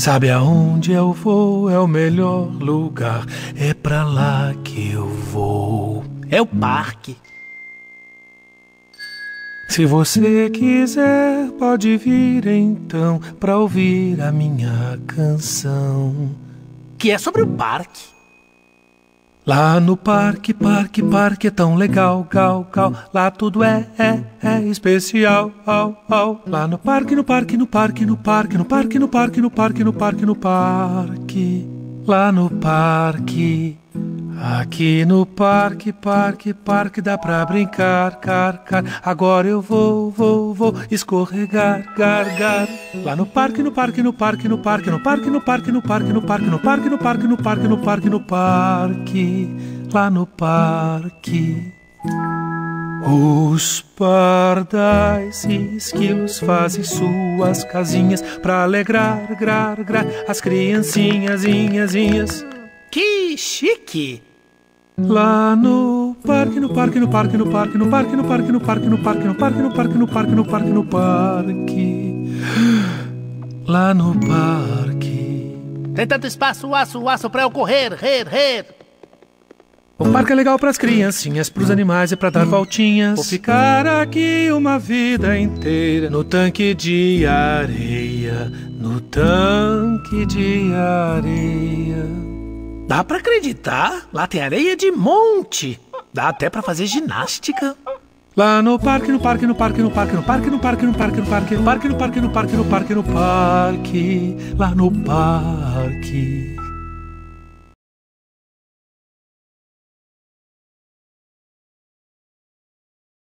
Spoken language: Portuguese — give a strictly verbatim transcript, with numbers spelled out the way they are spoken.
Sabe aonde eu vou? É o melhor lugar. É pra lá que eu vou. É o parque. Se você quiser, pode vir então pra ouvir a minha canção, que é sobre o parque. Lá no parque, parque, parque é tão legal, gal, gal. Lá tudo é, é, é especial, au, au. Lá no parque, no parque, no parque, no parque, no parque, no parque, no parque, no parque, no parque. Lá no parque, aqui no parque, parque, parque dá pra brincar, car, car. Agora eu vou, vou, vou escorregar, gar, gar. Lá no parque, no parque, no parque, no parque, no parque, no parque, no parque, no parque, no parque, no parque, no parque, no parque, no parque, lá no parque. Os pardais e esquilos fazem suas casinhas pra alegrar, grar, grar as criancinhas, inhas, inhas. Que chique! Lá no parque, no parque, no parque, no parque, no parque, no parque, no parque, no parque, no parque, no parque, no parque, no parque, no parque. Lá no parque. Tem tanto espaço, aço, aço pra eu correr, rer, rer. O parque é legal pras criancinhas, pros animais e pra dar voltinhas. Vou ficar aqui uma vida inteira no tanque de areia, no tanque de areia. Dá pra acreditar, lá tem areia de monte. Dá até pra fazer ginástica. Lá no parque, no parque, no parque, no parque, no parque, no parque, no parque, no parque, no parque, no parque, no parque, no parque, no parque, lá no parque.